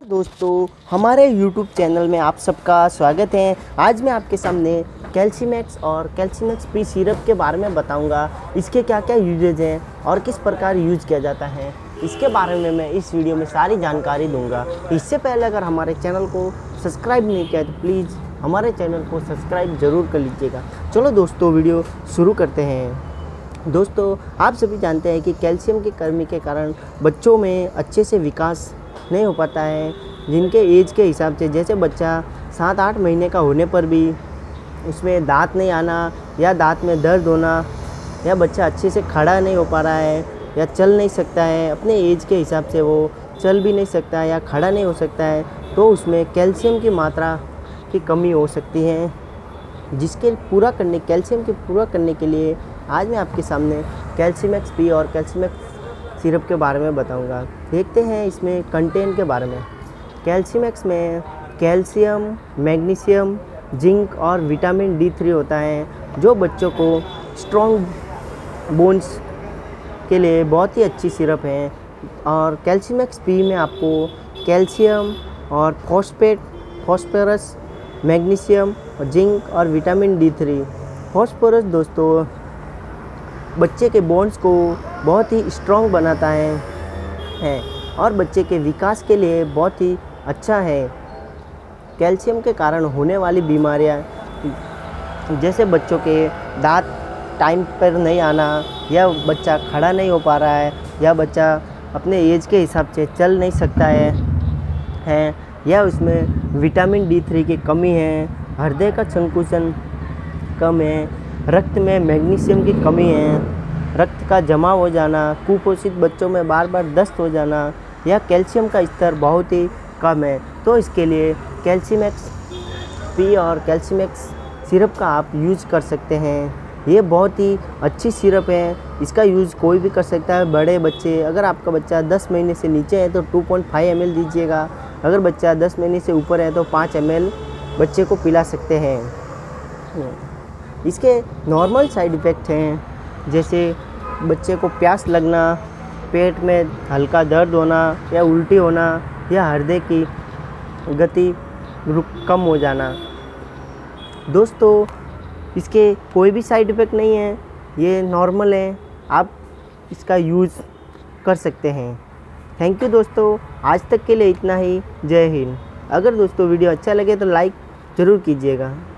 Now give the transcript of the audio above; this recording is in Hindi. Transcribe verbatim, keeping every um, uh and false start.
दोस्तों हमारे YouTube चैनल में आप सबका स्वागत है। आज मैं आपके सामने कैल्सीमैक्स और कैल्सीमैक्स पी सिरप के बारे में बताऊंगा। इसके क्या क्या यूजेज हैं और किस प्रकार यूज किया जाता है, इसके बारे में मैं इस वीडियो में सारी जानकारी दूंगा। इससे पहले अगर हमारे चैनल को सब्सक्राइब नहीं किया तो प्लीज़ हमारे चैनल को सब्सक्राइब ज़रूर कर लीजिएगा। चलो दोस्तों वीडियो शुरू करते हैं। दोस्तों आप सभी जानते हैं कि कैल्शियम की कमी के कारण बच्चों में अच्छे से विकास नहीं हो पाता है। जिनके एज के हिसाब से, जैसे बच्चा सात आठ महीने का होने पर भी उसमें दांत नहीं आना या दांत में दर्द होना या बच्चा अच्छे से खड़ा नहीं हो पा रहा है या चल नहीं सकता है, अपने एज के हिसाब से वो चल भी नहीं सकता है या खड़ा नहीं हो सकता है, तो उसमें कैल्शियम की मात्रा की कमी हो सकती है। जिसके पूरा करने कैल्शियम के पूरा करने के लिए आज मैं आपके सामने कैल्सीमैक्स पी और कैल्सीमैक्स सिरप के बारे में बताऊंगा। देखते हैं इसमें कंटेंट के बारे में। कैल्सीमैक्स में कैल्शियम, मैग्नीशियम, जिंक और विटामिन डी थ्री होता है, जो बच्चों को स्ट्रॉन्ग बोन्स के लिए बहुत ही अच्छी सिरप है। और कैल्सीमैक्स पी में आपको कैल्शियम और फॉस्फेट फॉस्फोरस, मैग्नीशियम और जिंक और विटामिन डी थ्री। फॉस्फोरस दोस्तों बच्चे के बोन्स को बहुत ही स्ट्रॉन्ग बनाता है, है और बच्चे के विकास के लिए बहुत ही अच्छा है। कैल्शियम के कारण होने वाली बीमारियां, जैसे बच्चों के दांत टाइम पर नहीं आना या बच्चा खड़ा नहीं हो पा रहा है या बच्चा अपने एज के हिसाब से चल नहीं सकता है है या उसमें विटामिन डी थ्री की कमी है, हृदय का संकुचन कम है, रक्त में मैग्नीशियम की कमी है, रक्त का जमा हो जाना, कुपोषित बच्चों में बार बार दस्त हो जाना या कैल्शियम का स्तर बहुत ही कम है, तो इसके लिए कैल्सीमैक्स पी और कैल्सीमैक्स सिरप का आप यूज़ कर सकते हैं। ये बहुत ही अच्छी सिरप है, इसका यूज़ कोई भी कर सकता है। बड़े बच्चे, अगर आपका बच्चा दस महीने से नीचे है तो two point five M L दीजिएगा, अगर बच्चा दस महीने से ऊपर है तो पाँच एम एल बच्चे को पिला सकते हैं। इसके नॉर्मल साइड इफ़ेक्ट हैं, जैसे बच्चे को प्यास लगना, पेट में हल्का दर्द होना या उल्टी होना या हृदय की गति रुक कम हो जाना। दोस्तों इसके कोई भी साइड इफ़ेक्ट नहीं है, ये नॉर्मल है, आप इसका यूज़ कर सकते हैं। थैंक यू दोस्तों, आज तक के लिए इतना ही। जय हिंद। अगर दोस्तों वीडियो अच्छा लगे तो लाइक ज़रूर कीजिएगा।